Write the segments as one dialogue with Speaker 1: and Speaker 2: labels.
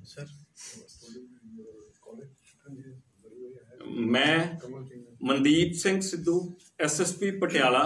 Speaker 1: मैं मनदीप सिंह सिद्धू SSP पटियाला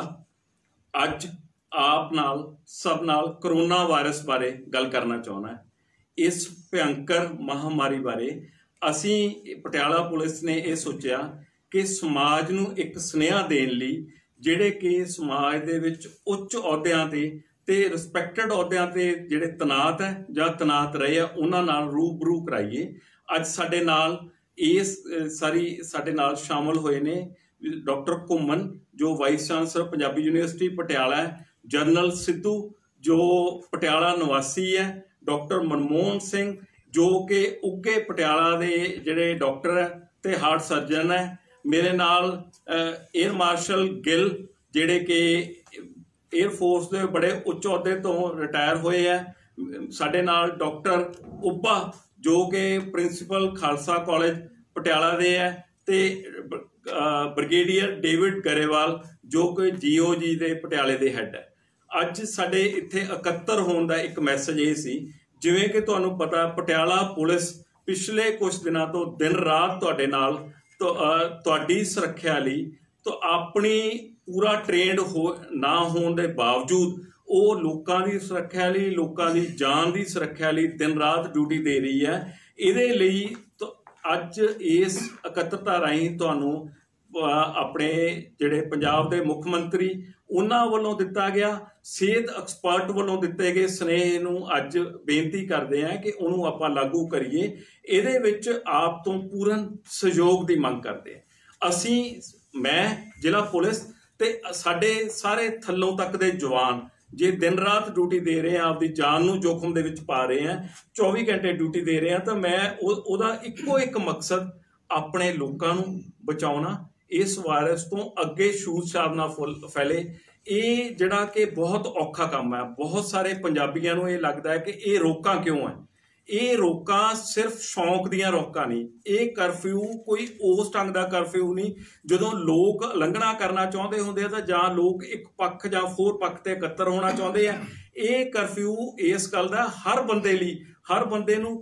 Speaker 1: अज आप नाल सब नाल करोना वायरस बारे गल करना चाहना है। इस भयंकर महामारी बारे असी पटियाला पुलिस ने यह सोचा कि समाज नूं एक सुनेहा देण लई जिहड़े कि समाज दे विच उच्च अहुदियां ते रिस्पैक्टड अहुदियां ते जिहड़े तनात है जां तनात रहे आ उन्हां नाल रूबरू कराइए। अज साडे नाल इस साडे नाल शामिल होए ने डॉक्टर घुम्मन जो vice chancellor Punjabi university Patiala है, जनरल सिद्धू जो पटियाला निवासी है, डॉक्टर मनमोहन सिंह जो कि उगे पटियाला दे जिहड़े डॉक्टर है ते हार्ट सर्जन है, मेरे नाल एयर मार्शल गिल जिहड़े कि एयरफोर्स के बड़े उच्च अहुदे तो रिटायर होए है, साडे नाल डॉक्टर उब्बा जो कि प्रिंसीपल खालसा कॉलेज पटियाला दे है ते ब्रिगेडियर डेविड गरेवाल जो कि GOG दे पटियाले दे हैड है। अज साडे इत्थे 71 होने का एक मैसेज ये सी, जिवें कि तुहानूं पता पटियाला पुलिस पिछले कुछ दिनों तो दिन रात तुहाडे नाल तुहाडी सुरक्षा लई तो अपनी पूरा ट्रेंड ना होने के बावजूद वो लोगों की सुरक्षा लई, लोगों की जान की सुरक्षा लई दिन रात ड्यूटी दे रही है। इहदे लई तो अज इस इकत्तरता राहीं तुहानूं अपने जिहड़े पंजाब दे मुख मंत्री उन्हां वल्लों दिता गया, सेहत एक्सपर्ट वल्लों दिते गए स्नेह नूं अज बेनती करदे हैं कि उहनूं आपां लागू करिए। इहदे विच आप तो पूर्ण सहयोग की मंग करदे हैं। असीं मैं जिला पुलिस ते साडे सारे थल्लों तक दे जवान जे दिन रात ड्यूटी दे रहे हैं, आपकी जान नूं जोखम दे विच पा रहे हैं, 24 घंटे ड्यूटी दे रहे हैं, तो मैं उहदा इक्को एक मकसद अपने लोगों नूं बचाउणा, इस वायरस तो अगे छूत छात ना फैले। ये जिहड़ा कि बहुत औखा काम है, बहुत सारे पंजाबियों नूं ये लगता है कि ये रोकां क्यों है। ये रोकां सिर्फ शौक दियां रोकां नहीं, ये करफ्यू कोई उस ढंग का करफ्यू नहीं जदों लोग उलंघना करना चाहते होंदे तां जां लोग एक पक्ष जां होर पक्ष ते इकत्तर होना चाहते हैं। ये करफ्यू इस गल दा हर बंदे लई, हर बंदे नूं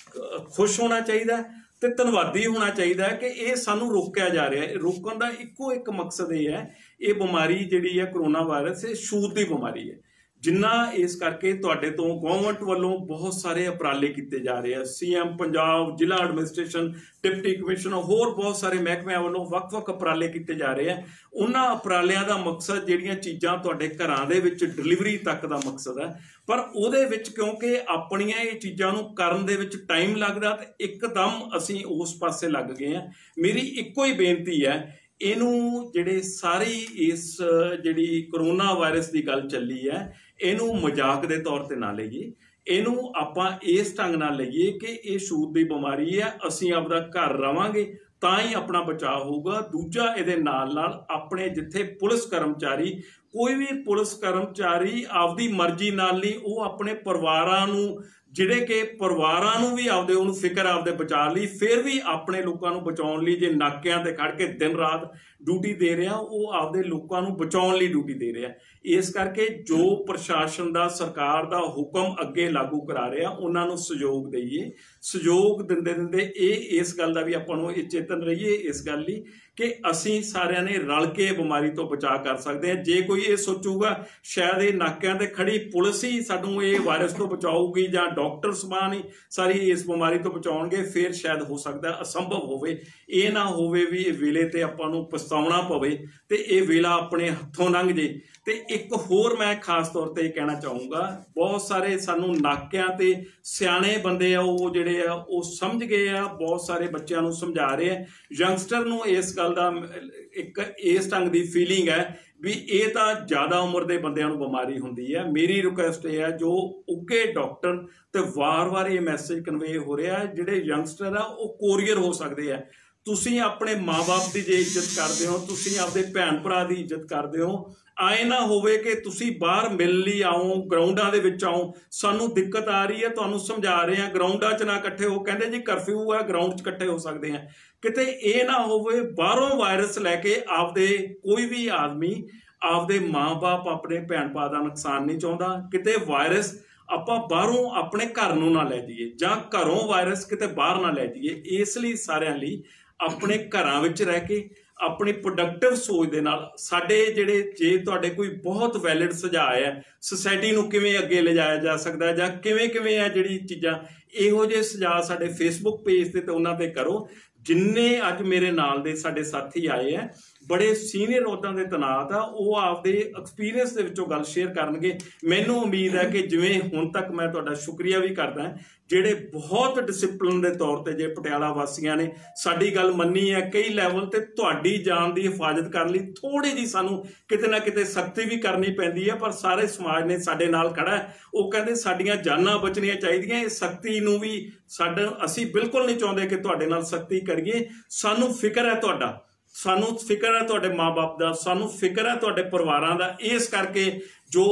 Speaker 1: खुश होना चाहिए ते धन्नवादी होना चाहिए कि ये सानू रोकया जा रहा है। रोकण का इक्को एक मकसद ये है, ये बीमारी जिहड़ी है करोना वायरस ये छूत की बीमारी है। जिन्ना इस करके तुहाडे तो गवर्नमेंट वालों बहुत सारे उपराले किए जा रहे हैं, CM पंजाब, जिला एडमिनिस्ट्रेशन, डिप्टी कमिश्नर होर बहुत सारे महकमिਆਂ वालों वक्-वक् उपराले किए जा रहे हैं। उन्हां उपरालिਆਂ ਦਾ मकसद ਜਿਹੜੀਆਂ चीज़ां तुहाडे घरां ਦੇ ਵਿੱਚ डिलीवरी तक ਦਾ मकसद है, पर ਉਹਦੇ ਵਿੱਚ ਕਿਉਂਕਿ ਆਪਣੀਆਂ ਇਹ ਚੀਜ਼ਾਂ ਨੂੰ ਕਰਨ ਦੇ ਵਿੱਚ ਟਾਈਮ ਲੱਗਦਾ ਤੇ ਇੱਕਦਮ ਅਸੀਂ ਉਸ ਪਾਸੇ ਲੱਗ ਗਏ ਹਾਂ। ਮੇਰੀ ਇੱਕੋ ਹੀ ਬੇਨਤੀ ਹੈ, ਇਹਨੂੰ ਜਿਹੜੇ ਸਾਰੀ ਇਸ ਜਿਹੜੀ ਕਰੋਨਾ ਵਾਇਰਸ ਦੀ ਗੱਲ ਚੱਲੀ ਹੈ ਇਹਨੂੰ ਮਜ਼ਾਕ ਦੇ ਤੌਰ ਤੇ ਨਾ ਲਈਏ, ਇਹਨੂੰ ਆਪਾਂ ਇਸ ਢੰਗ ਨਾਲ ਲਈਏ ਕਿ ਇਹ ਛੂਤ ਦੀ ਬਿਮਾਰੀ ਹੈ, ਅਸੀਂ ਆਪਦਾ ਘਰ ਰਵਾਂਗੇ ਤਾਂ ਹੀ ਆਪਣਾ ਬਚਾਅ ਹੋਊਗਾ। ਦੂਜਾ ਇਹਦੇ ਨਾਲ ਨਾਲ ਆਪਣੇ ਜਿੱਥੇ ਪੁਲਿਸ ਕਰਮਚਾਰੀ, ਕੋਈ ਵੀ ਪੁਲਿਸ ਕਰਮਚਾਰੀ ਆਪਦੀ ਮਰਜ਼ੀ ਨਾਲ ਨਹੀਂ, ਉਹ ਆਪਣੇ ਪਰਿਵਾਰਾਂ ਨੂੰ ਜਿਹੜੇ ਕਿ ਪਰਿਵਾਰਾਂ ਨੂੰ ਵੀ ਆਪਦੇ ਉਹਨੂੰ ਫਿਕਰ ਆਪਦੇ ਬਚਾਅ ਲਈ ਫਿਰ ਵੀ ਆਪਣੇ ਲੋਕਾਂ ਨੂੰ ਬਚਾਉਣ ਲਈ ਜੇ ਨਾਕਿਆਂ ਤੇ ਖੜ ਕੇ ਦਿਨ ਰਾਤ ਡਿਊਟੀ ਦੇ ਰਿਹਾ, ਉਹ ਆਪਦੇ ਲੋਕਾਂ ਨੂੰ ਬਚਾਉਣ ਲਈ ਡਿਊਟੀ ਦੇ ਰਿਹਾ। ਇਸ ਕਰਕੇ ਜੋ ਪ੍ਰਸ਼ਾਸਨ ਦਾ ਸਰਕਾਰ ਦਾ ਹੁਕਮ ਅੱਗੇ ਲਾਗੂ ਕਰਾ ਰਿਹਾ ਉਹਨਾਂ ਨੂੰ ਸਹਿਯੋਗ ਦਈਏ। ਸਹਿਯੋਗ ਦਿੰਦੇ ਦਿੰਦੇ ਇਹ ਇਸ ਗੱਲ ਦਾ ਵੀ ਆਪਾਂ ਨੂੰ ਇਹ ਚੇਤਨ ਰਹੀਏ ਇਸ ਗੱਲ ਲਈ ਕਿ ਅਸੀਂ ਸਾਰਿਆਂ ਨੇ ਰਲ ਕੇ ਬਿਮਾਰੀ ਤੋਂ ਬਚਾਅ ਕਰ ਸਕਦੇ ਹਾਂ। ਜੇ ਕੋਈ ਇਹ ਸੋਚੂਗਾ ਸ਼ਾਇਦ ਇਹ ਨਾਕਿਆਂ ਤੇ ਖੜੀ ਪੁਲਿਸ ਹੀ ਸਾਨੂੰ ਇਹ ਵਾਇਰਸ ਤੋਂ ਬਚਾਊਗੀ ਜਾਂ ਡਾਕਟਰ ਸਮਾਨ ਹੀ ਸਾਰੀ ਇਸ ਬਿਮਾਰੀ ਤੋਂ ਬਚਾਉਣਗੇ, ਫਿਰ ਸ਼ਾਇਦ ਹੋ ਸਕਦਾ ਅਸੰਭਵ ਹੋਵੇ। ਇਹ ਨਾ ਹੋਵੇ ਵੀ ਇਹ ਵੇਲੇ ਤੇ ਆਪਾਂ ਨੂੰ ਪਛਤਾਉਣਾ ਪਵੇ ਤੇ ਇਹ ਵੇਲਾ ਆਪਣੇ ਹੱਥੋਂ ਲੰਘ ਜੇ। ਤੇ ਇੱਕ ਹੋਰ ਮੈਂ ਖਾਸ ਤੌਰ ਤੇ ਇਹ ਕਹਿਣਾ ਚਾਹੂੰਗਾ, ਬਹੁਤ ਸਾਰੇ ਸਾਨੂੰ ਨਾਕਿਆਂ ਤੇ ਸਿਆਣੇ ਬੰਦੇ ਆ ਉਹ ਜਿਹੜੇ ਆ ਉਹ ਸਮਝ ਗਏ ਆ, ਬਹੁਤ ਸਾਰੇ ਬੱਚਿਆਂ ਨੂੰ ਸਮਝਾ ਰਹੇ ਆ, ਯੰਗਸਟਰ ਨੂੰ ਇਸ ਗੱਲ ਦਾ ਇੱਕ ਇਸ ਢੰਗ ਦੀ ਫੀਲਿੰਗ ਹੈ ਵੀ ਇਹ ਤਾਂ ਜ਼ਿਆਦਾ ਉਮਰ ਦੇ ਬੰਦਿਆਂ ਨੂੰ ਬਿਮਾਰੀ ਹੁੰਦੀ ਹੈ। ਮੇਰੀ ਰਿਕੁਐਸਟ ਇਹ ਹੈ ਜੋ ਉੱਗੇ ਡਾਕਟਰ ਤੇ ਵਾਰ-ਵਾਰ ਇਹ ਮੈਸੇਜ ਕਨਵੇ ਹੋ ਰਿਹਾ, ਜਿਹੜੇ ਯੰਗਸਟਰ ਆ ਉਹ ਕੋਰੀਅਰ ਹੋ ਸਕਦੇ ਆ। ਤੁਸੀਂ ਆਪਣੇ ਮਾਂ-ਬਾਪ ਦੀ ਜੇ ਇੱਜ਼ਤ ਕਰਦੇ ਹੋ, ਤੁਸੀਂ ਆਪਦੇ ਭੈਣ ਭਰਾ ਦੀ ਇੱਜ਼ਤ ਕਰਦੇ ਹੋ, ਆਏ ਨਾ ਹੋਵੇ ਕਿ ਤੁਸੀਂ ਬਾਹਰ ਮਿਲ ਲਈ ਆਓ, ਗਰਾਊਂਡਾਂ ਦੇ ਵਿੱਚ ਆਓ, ਸਾਨੂੰ ਦਿੱਕਤ ਆ ਰਹੀ ਹੈ, ਤੁਹਾਨੂੰ ਸਮਝਾ ਰਹੇ ਹਾਂ ਗਰਾਊਂਡਾਂ 'ਚ ਨਾ ਇਕੱਠੇ ਹੋ, ਕਹਿੰਦੇ ਜੀ ਕਰਫਿਊ ਹੈ ਗਰਾਊਂਡ 'ਚ ਇਕੱਠੇ ਹੋ ਸਕਦੇ ਆ। ਕਿਤੇ ਇਹ ਨਾ ਹੋਵੇ ਬਾਹਰੋਂ ਵਾਇਰਸ ਲੈ ਕੇ ਆਪਦੇ ਕੋਈ ਵੀ ਆਦਮੀ ਆਪਦੇ ਮਾਂ-ਬਾਪ ਆਪਣੇ ਭੈਣ ਭਰਾ ਦਾ ਨੁਕਸਾਨ ਨਹੀਂ ਚਾਹੁੰਦਾ, ਕਿਤੇ ਵਾਇਰਸ ਆਪਾਂ ਬਾਹਰੋਂ ਆਪਣੇ ਘਰ ਨੂੰ ਨਾ ਲੈ ਜਾਈਏ ਜਾਂ ਘਰੋਂ ਵਾਇਰਸ ਕਿਤੇ ਬਾਹਰ ਨਾ ਲੈ ਜਾਈਏ। ਇਸ ਲਈ ਸਾਰਿਆਂ ਲਈ ਆਪਣੇ ਘਰਾਂ ਵਿੱਚ ਰਹਿ ਕੇ ਆਪਣੀ ਪ੍ਰੋਡਕਟਿਵ ਸੋਚ ਦੇ ਨਾਲ ਸਾਡੇ ਜਿਹੜੇ, ਜੇ ਤੁਹਾਡੇ ਕੋਈ ਬਹੁਤ ਵੈਲਿਡ ਸੁਝਾਅ ਹੈ ਸੁਸਾਇਟੀ ਨੂੰ ਕਿਵੇਂ ਅੱਗੇ ਲਿਜਾਇਆ ਜਾ ਸਕਦਾ ਜਾਂ ਕਿਵੇਂ ਕਿਵੇਂ ਹੈ ਜਿਹੜੀ ਚੀਜ਼ਾਂ, ਇਹੋ ਜਿਹੇ ਸੁਝਾਅ ਸਾਡੇ ਫੇਸਬੁੱਕ ਪੇਜ ਤੇ ਉਹਨਾਂ ਤੇ ਕਰੋ। ਜਿੰਨੇ ਅੱਜ ਮੇਰੇ ਨਾਲ ਦੇ ਸਾਡੇ ਸਾਥੀ ਆਏ ਹੈ, ਬੜੇ ਸੀਨੀਅਰ ਅਹੁਦਿਆਂ ਦੇ ਤੈਨਾਤ ਆ, ਉਹ ਆਪਦੇ ਐਕਸਪੀਰੀਅੰਸ ਦੇ ਵਿੱਚੋਂ ਗੱਲ ਸ਼ੇਅਰ ਕਰਨਗੇ। ਮੈਨੂੰ ਉਮੀਦ ਹੈ ਕਿ ਜਿਵੇਂ ਹੁਣ ਤੱਕ ਮੈਂ ਤੁਹਾਡਾ ਸ਼ੁਕਰੀਆ ਵੀ ਕਰਦਾ, ਜਿਹੜੇ ਬਹੁਤ ਡਿਸਿਪਲਿਨ ਦੇ ਤੌਰ ਤੇ ਜੇ ਪਟਿਆਲਾ ਵਾਸੀਆਂ ਨੇ ਸਾਡੀ ਗੱਲ ਮੰਨੀ ਹੈ ਕਈ ਲੈਵਲ ਤੇ, ਤੁਹਾਡੀ ਜਾਨ ਦੀ ਹਿਫਾਜ਼ਤ ਕਰਨ ਲਈ ਥੋੜੀ ਜਿਹੀ ਸਾਨੂੰ ਕਿਤੇ ਨਾ ਕਿਤੇ ਸਖਤੀ ਵੀ ਕਰਨੀ ਪੈਂਦੀ ਹੈ, ਪਰ ਸਾਰੇ ਸਮਾਜ ਨੇ ਸਾਡੇ ਨਾਲ ਖੜਾ ਹੈ। ਉਹ ਕਹਿੰਦੇ ਸਾਡੀਆਂ ਜਾਨਾਂ ਬਚਣੀਆਂ ਚਾਹੀਦੀਆਂ, ਇਹ ਸਖਤੀ ਨੂੰ ਵੀ ਸਾਡਾ, ਅਸੀਂ ਬਿਲਕੁਲ ਨਹੀਂ ਚਾਹੁੰਦੇ ਕਿ ਤੁਹਾਡੇ ਨਾਲ ਸਖਤੀ ਕਰੀਏ। ਸਾਨੂੰ ਫਿਕਰ ਹੈ ਤੁਹਾਡਾ, ਸਾਨੂੰ ਫਿਕਰ ਹੈ ਤੁਹਾਡੇ ਮਾਂ-ਬਾਪ ਦਾ, ਸਾਨੂੰ ਫਿਕਰ ਹੈ ਤੁਹਾਡੇ ਪਰਿਵਾਰਾਂ ਦਾ। ਇਸ ਕਰਕੇ ਜੋ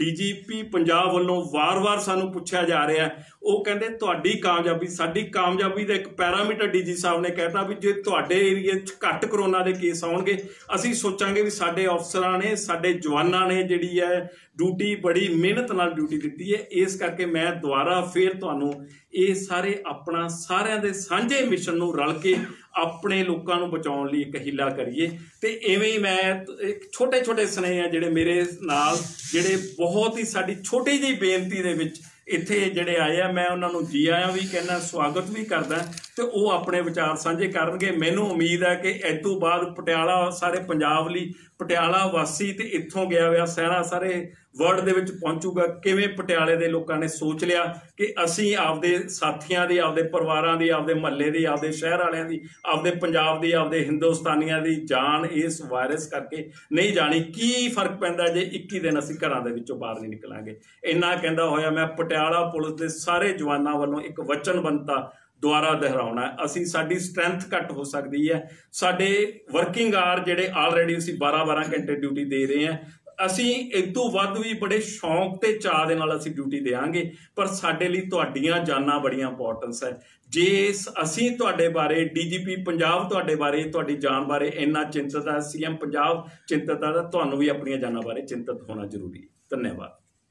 Speaker 1: DGP ਪੰਜਾਬ ਵੱਲੋਂ ਵਾਰ-ਵਾਰ ਸਾਨੂੰ ਪੁੱਛਿਆ ਜਾ ਰਿਹਾ, ਉਹ ਕਹਿੰਦੇ ਤੁਹਾਡੀ ਕਾਮਯਾਬੀ ਸਾਡੀ ਕਾਮਯਾਬੀ ਦਾ ਇੱਕ ਪੈਰਾਮੀਟਰ DG ਸਾਹਿਬ ਨੇ ਕਹਿਤਾ ਵੀ ਜੇ ਤੁਹਾਡੇ ਏਰੀਏ 'ਚ ਘੱਟ ਕਰੋਨਾ ਦੇ ਕੇਸ ਆਉਣਗੇ, ਅਸੀਂ ਸੋਚਾਂਗੇ ਵੀ ਸਾਡੇ ਅਫਸਰਾਂ ਨੇ, ਸਾਡੇ ਜਵਾਨਾਂ ਨੇ ਜਿਹੜੀ ਹੈ ਡਿਊਟੀ ਬੜੀ ਮਿਹਨਤ ਨਾਲ ਡਿਊਟੀ ਦਿੱਤੀ ਹੈ। ਇਸ ਕਰਕੇ ਮੈਂ ਦੁਬਾਰਾ ਫਿਰ ਤੁਹਾਨੂੰ ਇਹ ਸਾਰੇ ਆਪਣਾ ਸਾਰਿਆਂ ਦੇ ਸਾਂਝੇ ਮਿਸ਼ਨ ਨੂੰ ਰਲ ਕੇ ਆਪਣੇ ਲੋਕਾਂ ਨੂੰ ਬਚਾਉਣ ਲਈ ਇੱਕ ਹੀਲਾ ਕਰੀਏ। ਤੇ ਇਵੇਂ ਹੀ ਮੈਂ ਛੋਟੇ ਛੋਟੇ ਸੁਨੇਹੇ ਆ ਜਿਹੜੇ ਮੇਰੇ ਨਾਲ, ਜਿਹੜੇ ਬਹੁਤ ਹੀ ਸਾਡੀ ਛੋਟੀ ਜਿਹੀ ਬੇਨਤੀ ਦੇ ਵਿੱਚ ਇੱਥੇ ਜਿਹੜੇ ਆਏ ਆ, ਮੈਂ ਉਹਨਾਂ ਨੂੰ ਜੀ ਆਇਆਂ ਵੀ ਕਹਿੰਦਾ, ਸਵਾਗਤ ਵੀ ਕਰਦਾ, ਤੇ ਉਹ ਆਪਣੇ ਵਿਚਾਰ ਸਾਂਝੇ ਕਰਨਗੇ। ਮੈਨੂੰ ਉਮੀਦ ਹੈ ਕਿ ਇਸ ਤੋਂ ਬਾਅਦ ਪਟਿਆਲਾ ਸਾਰੇ ਪੰਜਾਬ ਲਈ, ਪਟਿਆਲਾ ਵਾਸੀ ਤੇ ਇੱਥੋਂ ਗਿਆ ਹੋਇਆ ਸਹਿਰਾ ਸਾਰੇ ਵਰਲਡ ਦੇ ਵਿੱਚ ਪਹੁੰਚੂਗਾ। ਕਿਵੇਂ ਪਟਿਆਲੇ ਦੇ ਲੋਕਾਂ ਨੇ ਸੋਚ ਲਿਆ ਕਿ ਅਸੀਂ ਆਪਦੇ ਸਾਥੀਆਂ ਦੀ, ਆਪਦੇ ਪਰਿਵਾਰਾਂ ਦੀ, ਆਪਦੇ ਮਹੱਲੇ ਦੀ, ਆਪਦੇ ਸ਼ਹਿਰ ਵਾਲਿਆਂ ਦੀ, ਆਪਦੇ ਪੰਜਾਬ ਦੀ, ਆਪਦੇ ਹਿੰਦੁਸਤਾਨੀਆਂ ਦੀ ਜਾਨ ਇਸ ਵਾਇਰਸ ਕਰਕੇ ਨਹੀਂ ਜਾਣੀ। ਕੀ ਫਰਕ ਪੈਂਦਾ ਜੇ 21 ਦਿਨ ਅਸੀਂ ਘਰਾਂ ਦੇ ਵਿੱਚੋਂ ਬਾਹਰ ਨਹੀਂ ਨਿਕਲਾਂਗੇ। ਇੰਨਾ ਕਹਿੰਦਾ ਹੋਇਆ ਮੈਂ ਪਟਿਆਲਾ ਪੁਲਿਸ ਦੇ ਸਾਰੇ ਜਵਾਨਾਂ ਵੱਲੋਂ ਇੱਕ ਵਚਨਬੱਧਤਾ ਦੁਆਰਾ ਦੁਹਰਾਉਣਾ। ਅਸੀਂ, ਸਾਡੀ ਸਟਰੈਂਥ ਘੱਟ ਹੋ ਸਕਦੀ ਹੈ, ਸਾਡੇ ਵਰਕਿੰਗ ਆਰ ਜਿਹੜੇ ਆਲਰੇਡੀ ਅਸੀਂ 12-12 ਘੰਟੇ ਡਿਊਟੀ ਦੇ ਰਹੇ ਹਾਂ, ਅਸੀਂ ਇਸ ਤੋਂ ਵੱਧ ਵੀ ਬੜੇ ਸ਼ੌਂਕ ਤੇ ਚਾਅ ਦੇ ਨਾਲ ਅਸੀਂ ਡਿਊਟੀ ਦੇਵਾਂਗੇ, ਪਰ ਸਾਡੇ ਲਈ ਤੁਹਾਡੀਆਂ ਜਾਨਾਂ ਬੜੀਆਂ ਇੰਪੋਰਟੈਂਸ ਹੈ। ਜੇ ਅਸੀਂ ਤੁਹਾਡੇ ਬਾਰੇ, DGP ਪੰਜਾਬ ਤੁਹਾਡੇ ਬਾਰੇ, ਤੁਹਾਡੀ ਜਾਨ ਬਾਰੇ ਇੰਨਾ ਚਿੰਤਤ ਹੈ, CM ਪੰਜਾਬ ਚਿੰਤਤ ਹੈ, ਤਾਂ ਤੁਹਾਨੂੰ ਵੀ ਆਪਣੀਆਂ ਜਾਨਾਂ ਬਾਰੇ ਚਿੰਤਤ ਹੋਣਾ ਜ਼ਰੂਰੀ ਹੈ। ਧੰਨਵਾਦ।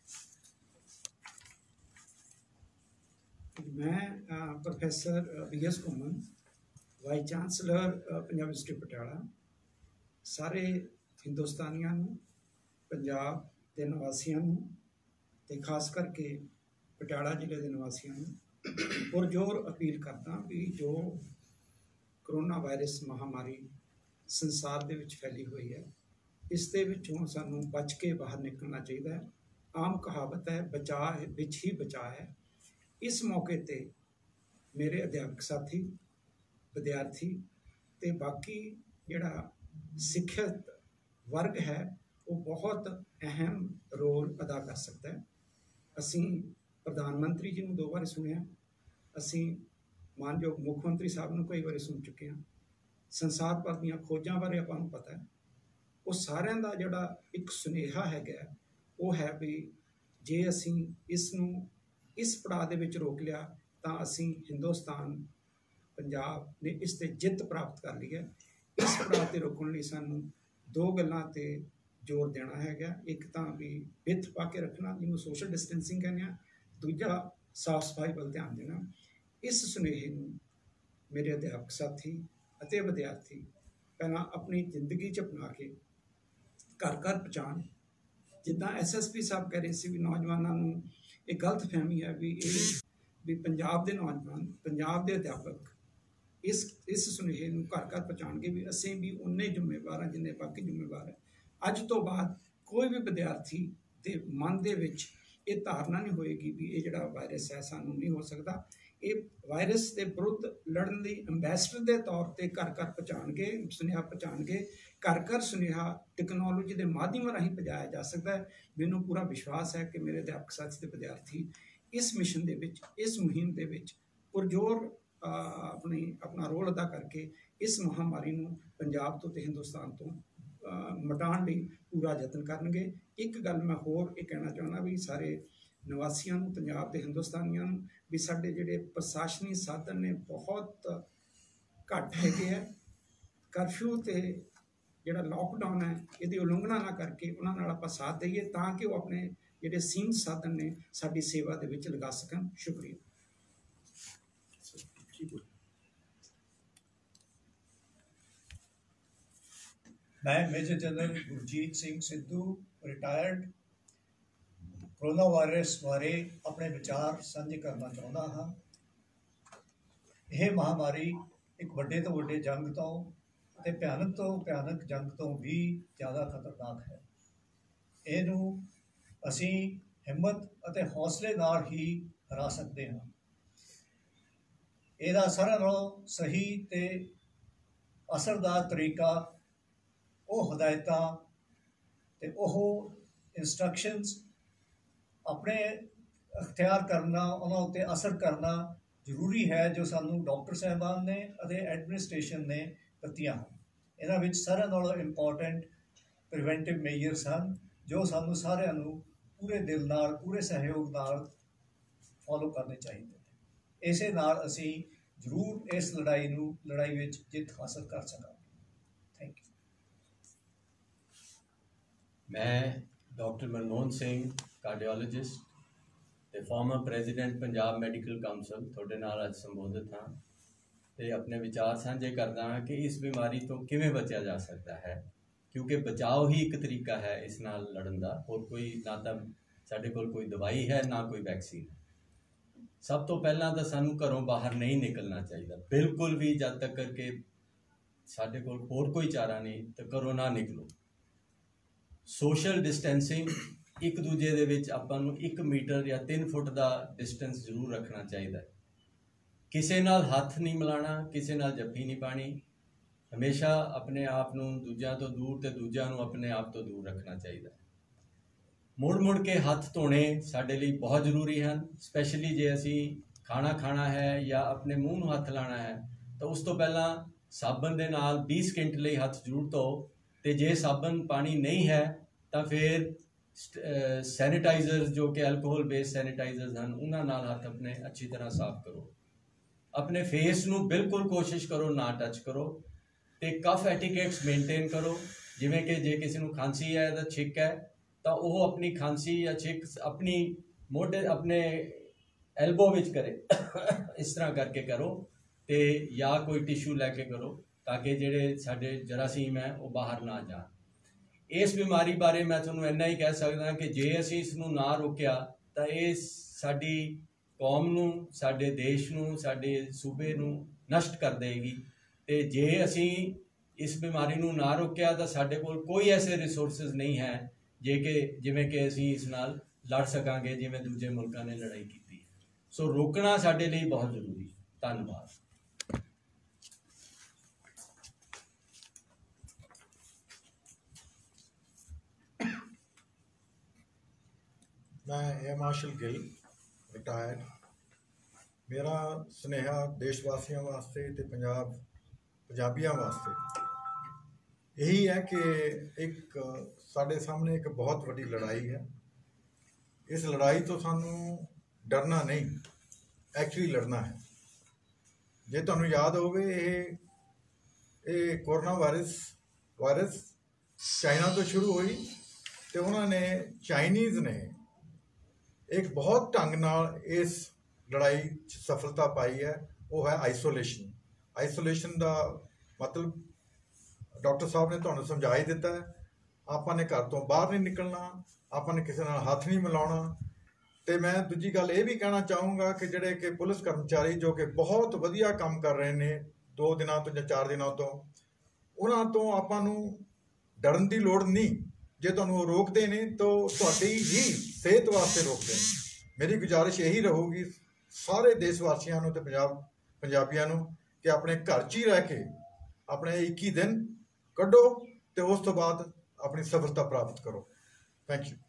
Speaker 2: मैं professor BS Ghuman, vice chancellor Punjab university Patiala, सारे हिंदुस्तानियों नूं, पंजाब के निवासियों नूं ते खास करके पटियाला जिले के निवासियों नूं पुरजोर अपील करदा भी जो करोना वायरस महामारी संसार दे विच फैली हुई है, इस दे विचों सानूं बच के बाहर निकलना चाहिए। आम कहावत है बचाव विच ही बचा है। इस मौके ते मेरे अध्यापक साथी, विद्यार्थी ते बाकी जिहड़ा सिक्खित वर्ग है वो बहुत अहम रोल अदा कर सकता है। असी प्रधानमंत्री जी नूं 2 बार सुनिया, असी मानयोग मुख्यमंत्री साहब नूं कई बार सुन चुके हैं, संसार भर दीआं खोजां बारे आपां नूं पता है। वो सारिआं दा जिहड़ा एक सुनेहा हैगा वो है भी जे असी इस नूं इस पड़ाव दे विच रोक लिया तो असी हिंदुस्तान पंजाब ने इस ते जित प्राप्त कर ली है। इस पड़ाव ते रोकण लई सानूं 2 गल्लां ते जोर देना हैगा। एक तां भी बिथ पा के रखना, जिन्होंने सोशल डिस्टेंसिंग कहने आ, दूजा साफ सफाई वाल ध्यान देना। इस सुनेहे नूं मेरे अध्यापक साथी अते विद्यार्थी पहलां अपनी जिंदगी च अपना के घर घर पहुँचाण। जिद्दां SSP साहब कह रहे सी भी नौजवानों नूं एक गलत फहमी है भी पंजाब के नौजवान, पंजाब के अध्यापक इस सुनेहे नूं घर घर पहुँचाणगे भी असीं भी उन्ने जिम्मेवार हाँ जिन्ने बाकी जिम्मेवार है। अज तो बाद कोई भी विद्यार्थी के मन दे विच ये धारणा नहीं होएगी भी ये जिहड़ा वायरस है सानूं नहीं हो सकता। ये वायरस के विरुद्ध लड़न लई अंबैसडर के तौर पर घर घर पहुँचाणगे, सुनेहा पहुँचाणगे। घर घर सुनेहा टैक्नोलॉजी के माध्यम राही पहुँचाया जा सकता है। मैनूं पूरा विश्वास है कि मेरे अध्यापक साथी ते विद्यार्थी इस मिशन दे विच, इस मुहिम दे विच पुरजोर अपना रोल अदा करके इस महामारी नूं पंजाब तो ते हिंदुस्तान तो मिटाउण लई पूरा यतन करनगे। एक गल मैं होर ये कहना चाहुंदा भी सारे निवासियों नूं, पंजाब के हिंदुस्तानियों नूं भी साडे जिहड़े प्रशासनी साधन ने बहुत घट हैगे है। करफ्यू ते जिहड़ा लॉकडाउन है इहदी उलंघना ना करके उन्हां नाल आपां साथ देईए तां कि वो अपने ਜਿਹੜੇ ਸੀਮਤ ਸਾਧਨ ਨੇ ਸਾਡੀ ਸੇਵਾ ਦੇ ਵਿੱਚ ਲਗਾ ਸਕਣ। ਸ਼ੁਕਰੀਆ।
Speaker 3: मैं major general Gurjeet Singh Sidhu retired corona virus बारे अपने विचार साझे करना चाहता हाँ। यह महामारी एक वड्डे तो वड्डे जंग तो भयानक जंग तो भी ज़्यादा खतरनाक है। ਇਹਨੂੰ ਅਸੀਂ ਹਿੰਮਤ ਅਤੇ ਹੌਸਲੇ ਨਾਲ ਹੀ ਹਰਾ ਸਕਦੇ ਹਾਂ। ਇਹਦਾ ਸਾਰਿਆਂ ਨਾਲੋਂ ਸਹੀ ਤੇ ਅਸਰਦਾਰ ਤਰੀਕਾ ਉਹ ਹਦਾਇਤਾਂ ਤੇ ਉਹ ਇੰਸਟਰਕਸ਼ਨਸ ਆਪਣੇ ਅਖਤਿਆਰ ਕਰਨਾ, ਉਹਨਾਂ ਉੱਤੇ ਅਸਰ ਕਰਨਾ ਜ਼ਰੂਰੀ ਹੈ ਜੋ ਸਾਨੂੰ ਡਾਕਟਰ ਸਾਹਿਬਾਨ ਨੇ ਅਤੇ ਐਡਮਿਨਿਸਟ੍ਰੇਸ਼ਨ ਨੇ ਦਿੱਤੀਆਂ ਹਨ। ਇਹਨਾਂ ਵਿੱਚ ਸਾਰਿਆਂ ਨਾਲੋਂ ਇੰਪੋਰਟੈਂਟ ਪ੍ਰੀਵੈਂਟਿਵ ਮੇਜਰਸ ਹਨ ਜੋ ਸਾਨੂੰ ਸਾਰਿਆਂ ਨੂੰ ਪੂਰੇ ਦਿਲ ਨਾਲ, ਪੂਰੇ ਸਹਿਯੋਗ ਨਾਲ ਫੋਲੋ ਕਰਨੇ ਚਾਹੀਦੇ ਨੇ। ਇਸੇ ਨਾਲ ਅਸੀਂ ਜ਼ਰੂਰ ਇਸ ਲੜਾਈ ਵਿੱਚ ਜਿੱਤ ਹਾਸਲ ਕਰ ਸਕਾਂਗੇ। Thank you.
Speaker 4: मैं डॉक्टर मनमोहन सिंह कार्डियोलॉजिस्ट ਤੇ former president Punjab medical council ਤੁਹਾਡੇ ਨਾਲ ਅੱਜ ਸੰਬੋਧਿਤ ਹਾਂ ਤੇ ਆਪਣੇ ਵਿਚਾਰ ਸਾਂਝੇ ਕਰਦਾ ਹਾਂ ਕਿ ਇਸ ਬਿਮਾਰੀ ਤੋਂ ਕਿਵੇਂ ਬਚਿਆ ਜਾ ਸਕਦਾ ਹੈ, ਕਿਉਂਕਿ ਬਚਾਓ ਹੀ ਇੱਕ ਤਰੀਕਾ ਹੈ ਇਸ ਨਾਲ ਲੜਨ ਦਾ। ਹੋਰ ਕੋਈ ਨਾ ਤਾਂ ਸਾਡੇ ਕੋਲ ਕੋਈ ਦਵਾਈ ਹੈ ਨਾ ਕੋਈ ਵੈਕਸੀਨ। ਸਭ ਤੋਂ ਪਹਿਲਾਂ ਤਾਂ ਸਾਨੂੰ ਘਰੋਂ ਬਾਹਰ ਨਹੀਂ ਨਿਕਲਣਾ ਚਾਹੀਦਾ ਬਿਲਕੁਲ ਵੀ, ਜਦ ਤੱਕ ਕਿ ਸਾਡੇ ਕੋਲ ਹੋਰ ਕੋਈ ਚਾਰਾ ਨਹੀਂ ਤਾਂ ਘਰੋਂ ਨਾ ਨਿਕਲੋ। ਸੋਸ਼ਲ ਡਿਸਟੈਂਸਿੰਗ, ਇੱਕ ਦੂਜੇ ਦੇ ਵਿੱਚ ਆਪਾਂ ਨੂੰ 1 ਮੀਟਰ ਜਾਂ 3 ਫੁੱਟ ਦਾ ਡਿਸਟੈਂਸ ਜ਼ਰੂਰ ਰੱਖਣਾ ਚਾਹੀਦਾ। ਕਿਸੇ ਨਾਲ ਹੱਥ ਨਹੀਂ ਮਿਲਾਉਣਾ, ਕਿਸੇ ਨਾਲ ਜੱਫੀ ਨਹੀਂ ਪਾਣੀ। ਹਮੇਸ਼ਾ ਆਪਣੇ ਆਪ ਨੂੰ ਦੂਜਿਆਂ ਤੋਂ ਦੂਰ ਤੇ ਦੂਜਿਆਂ ਨੂੰ ਆਪਣੇ ਆਪ ਤੋਂ ਦੂਰ ਰੱਖਣਾ ਚਾਹੀਦਾ। ਮੁੜ ਕੇ ਹੱਥ ਧੋਣੇ ਸਾਡੇ ਲਈ ਬਹੁਤ ਜ਼ਰੂਰੀ ਹਨ, ਸਪੈਸ਼ਲੀ ਜੇ ਅਸੀਂ ਖਾਣਾ ਖਾਣਾ ਹੈ ਜਾਂ ਆਪਣੇ ਮੂੰਹ ਨੂੰ ਹੱਥ ਲਾਉਣਾ ਹੈ ਤਾਂ ਉਸ ਤੋਂ ਪਹਿਲਾਂ ਸਾਬਣ ਦੇ ਨਾਲ 20 ਸਕਿੰਟ ਲਈ ਹੱਥ ਜ਼ਰੂਰ ਧੋਓ। ਤੇ ਜੇ ਸਾਬਣ ਪਾਣੀ ਨਹੀਂ ਹੈ ਤਾਂ ਫਿਰ ਸੈਨੀਟਾਈਜ਼ਰ ਜੋ ਕਿ ਐਲਕੋਹਲ ਬੇਸਡ ਸੈਨੀਟਾਈਜ਼ਰਸ ਹਨ ਉਹਨਾਂ ਨਾਲ ਹੱਥ ਆਪਣੇ ਅੱਛੀ ਤਰ੍ਹਾਂ ਸਾਫ਼ ਕਰੋ। ਆਪਣੇ ਫੇਸ ਨੂੰ ਬਿਲਕੁਲ ਕੋਸ਼ਿਸ਼ ਕਰੋ ਨਾ ਟੱਚ ਕਰੋ ਤੇ ਕਫ ਐਟੀਕੇਟਸ ਮੇਨਟੇਨ ਕਰੋ। ਜਿਵੇਂ ਕਿ ਜੇ ਕਿਸੇ ਨੂੰ ਖਾਂਸੀ ਹੈ ਜਾਂ ਛਿੱਕ ਹੈ ਤਾਂ ਉਹ ਆਪਣੀ ਖਾਂਸੀ ਜਾਂ ਛਿੱਕ ਆਪਣੀ ਮੋਢੇ ਆਪਣੇ ਐਲਬੋ ਵਿੱਚ ਕਰੇ ਇਸ ਤਰ੍ਹਾਂ ਕਰਕੇ ਕਰੋ ਤੇ ਜਾਂ ਕੋਈ ਟਿਸ਼ੂ ਲੈ ਕੇ ਕਰੋ ਤਾਂ ਕਿ ਜਿਹੜੇ ਸਾਡੇ ਜਰਾਸੀਮ ਹੈ ਉਹ ਬਾਹਰ ਨਾ ਜਾਣ। ਇਸ ਬਿਮਾਰੀ ਬਾਰੇ ਮੈਂ ਤੁਹਾਨੂੰ ਇੰਨਾ ਹੀ ਕਹਿ ਸਕਦਾ ਕਿ ਜੇ ਅਸੀਂ ਇਸ ਨੂੰ ਨਾ ਰੋਕਿਆ ਤਾਂ ਇਹ ਸਾਡੀ ਕੌਮ ਨੂੰ, ਸਾਡੇ ਦੇਸ਼ ਨੂੰ, ਸਾਡੇ ਸੂਬੇ ਨੂੰ ਨਸ਼ਟ ਕਰ ਦੇਗੀ। ਤੇ ਜੇ ਅਸੀਂ ਇਸ ਬਿਮਾਰੀ ਨੂੰ ਨਾ ਰੋਕਿਆ ਤਾਂ ਸਾਡੇ ਕੋਲ ਕੋਈ ਐਸੇ ਰਿਸੋਰਸਿਸ ਨਹੀਂ ਹੈ ਜਿਵੇਂ ਕਿ ਅਸੀਂ ਇਸ ਨਾਲ ਲੜ ਸਕਾਂਗੇ ਜਿਵੇਂ ਦੂਜੇ ਮੁਲਕਾਂ ਨੇ ਲੜਾਈ ਕੀਤੀ। ਸੋ ਰੋਕਣਾ ਸਾਡੇ ਲਈ ਬਹੁਤ ਜ਼ਰੂਰੀ। ਧੰਨਵਾਦ।
Speaker 5: मैं एयर मार्शल गिल रिटायर्ड। मेरा सुनेहा देशवासियों वास्ते ते पंजाबियों वास्ते यही है कि एक साढ़े सामने एक बहुत बड़ी लड़ाई है। इस लड़ाई तो सानू डरना नहीं, एक्चुअली लड़ना है। जे तुहानू याद होवे ये कोरोना वायरस चाइना तो शुरू हुई तो उन्होंने चाइनीज़ ने एक बहुत ढंग नाल इस लड़ाई सफलता पाई है। वो है आइसोलेशन का मतलब डॉक्टर साहब ने तुहानू समझा ही दिता है। आपां ने घर तो बाहर नहीं निकलना, आपां ने किसी नाल हाथ नहीं मिलाउणा। तो मैं दूजी गल ये भी कहना चाहूँगा कि जिहड़े कि पुलिस कर्मचारी जो कि बहुत वधिया काम कर रहे हैं 2 दिनों तो या 4 दिनों तो, उन्हां तो आपां नू डरन की लोड़ नहीं। जे तुहानू रोकते हैं तो तुहाडी ही सेहत वास्ते रोकते हैं। मेरी गुजारिश यही रहूगी सारे देशवासियों नू ते पंजाबियों नू कि अपने घर च ही रह के अपने 21 दिन कड्ढो तो उस तो बाद अपनी सफलता प्राप्त करो। Thank you.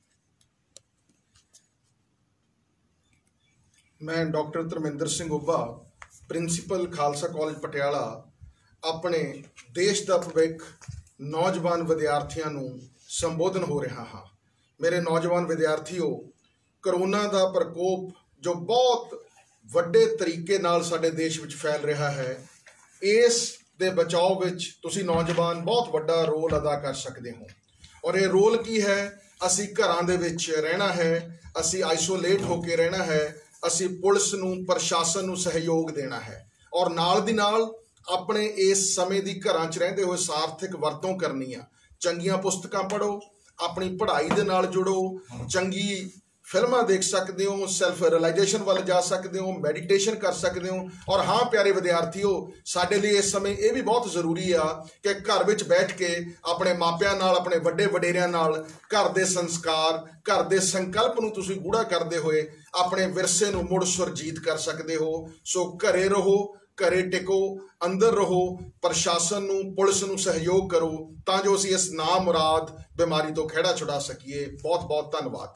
Speaker 6: मैं doctor Dharmendra Singh Ubba principal Khalsa college Patiala अपने देश का भविख नौजवान विद्यार्थियों नू संबोधन हो रहा हाँ। मेरे नौजवान विद्यार्थियों, करोना का प्रकोप जो बहुत वड्डे तरीके नाल साडे देश विच फैल रहा है, इस दे बचाव विच तुसी नौजवान बहुत वड्डा रोल अदा कर सकते हो। और ये रोल की है ਅਸੀਂ ਘਰਾਂ ਦੇ ਵਿੱਚ ਰਹਿਣਾ ਹੈ, ਅਸੀਂ ਆਈਸੋਲੇਟ ਹੋ ਕੇ ਰਹਿਣਾ ਹੈ, ਅਸੀਂ ਪੁਲਿਸ ਨੂੰ ਪ੍ਰਸ਼ਾਸਨ ਨੂੰ ਸਹਿਯੋਗ ਦੇਣਾ ਹੈ ਔਰ ਨਾਲ ਦੀ ਨਾਲ ਆਪਣੇ ਇਸ ਸਮੇਂ ਦੀ ਘਰਾਂ 'ਚ ਰਹਿੰਦੇ ਹੋਏ ਸਾਰਥਕ ਵਰਤੋਂ ਕਰਨੀ ਆ। ਚੰਗੀਆਂ ਪੁਸਤਕਾਂ ਪੜ੍ਹੋ, ਆਪਣੀ ਪੜ੍ਹਾਈ ਦੇ ਨਾਲ ਜੁੜੋ, ਚੰਗੀ ਫਿਲਮਾਂ ਦੇਖ ਸਕਦੇ ਹੋ, ਸੈਲਫ ਰਿਅਲਾਈਜੇਸ਼ਨ ਵੱਲ ਜਾ ਸਕਦੇ ਹੋ, ਮੈਡੀਟੇਸ਼ਨ ਕਰ ਸਕਦੇ ਹੋ। ਔਰ ਹਾਂ ਪਿਆਰੇ ਵਿਦਿਆਰਥੀਓ, ਸਾਡੇ ਲਈ ਇਸ ਸਮੇਂ ਇਹ ਵੀ ਬਹੁਤ ਜ਼ਰੂਰੀ ਆ ਕਿ ਘਰ ਵਿੱਚ ਬੈਠ ਕੇ ਆਪਣੇ ਮਾਪਿਆਂ ਨਾਲ, ਆਪਣੇ ਵੱਡੇ ਵਡੇਰਿਆਂ ਨਾਲ ਘਰ ਦੇ ਸੰਸਕਾਰ, ਘਰ ਦੇ ਸੰਕਲਪ ਨੂੰ ਤੁਸੀਂ ਗੂੜਾ ਕਰਦੇ ਹੋਏ ਆਪਣੇ ਵਿਰਸੇ ਨੂੰ ਮੁੜ ਸੁਰਜੀਤ ਕਰ ਸਕਦੇ ਹੋ। ਸੋ ਘਰੇ ਰਹੋ, ਘਰੇ ਟਿਕੋ, ਅੰਦਰ ਰਹੋ, ਪ੍ਰਸ਼ਾਸਨ ਨੂੰ, ਪੁਲਿਸ ਨੂੰ ਸਹਿਯੋਗ ਕਰੋ ਤਾਂ ਜੋ ਅਸੀਂ ਇਸ ਨਾ ਮੁਰਾਦ ਬਿਮਾਰੀ ਤੋਂ ਖਹਿੜਾ ਛੁਡਾ ਸਕੀਏ। ਬਹੁਤ ਬਹੁਤ ਧੰਨਵਾਦ।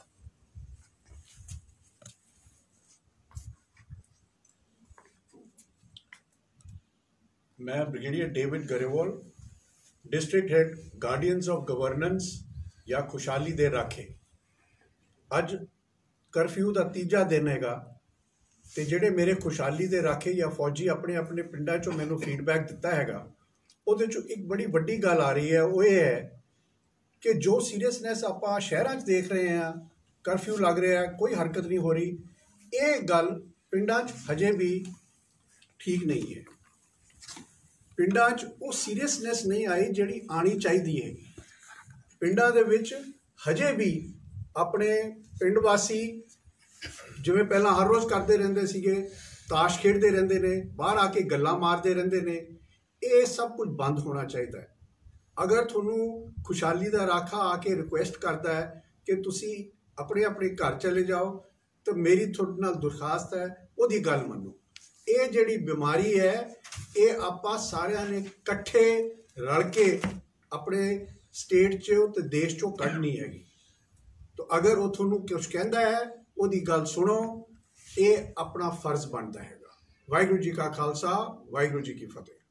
Speaker 7: मैं brigadier David Grewal, district head guardians of governance या खुशहाली दे राखे। अज करफ्यू का तीजा दिन हैगा ते जेडे मेरे खुशहाली दे राखे या फौजी अपने अपने पिंडा चों मैनू फीडबैक दिता हैगा, उहदे चों एक बड़ी वड्डी गल आ रही है। वो ये है कि जो सीरीयसनैस आपां शहरां 'च देख रहे हैं, करफ्यू लग रहा है, कोई हरकत नहीं हो रही, ये गल पिंडां 'च हजे भी ठीक नहीं है। पिंडां 'च वो सीरीयसनैस नहीं आई जिहड़ी आनी चाहिदी है। पिंडां दे विच हजे भी अपने पिंड वासी जिवें पहलां हर रोज़ करते रहंदे सीगे, ताश खेडते रहंदे ने, बाहर आके गल्लां मारते रहंदे ने, ये सब कुछ बंद होना चाहिए है। अगर तुहानूं खुशहाली दा राखा आके रिक्वेस्ट करता है कि तुसी अपने अपने घर चले जाओ, तो मेरी तुहाडे नाल दरखास्त है उहदी गल मन्नो। ये जिहड़ी बीमारी है ये आपां सारिआं ने इकट्ठे रल के अपने स्टेट चों ते देश चों कढनी हैगी। तो अगर वो तुहानूं कुछ कहंदा है उहदी गल सुनो, ये अपना फर्ज बनता हैगा। वाहिगुरू जी का खालसा, वाहिगुरू जी की फतेह।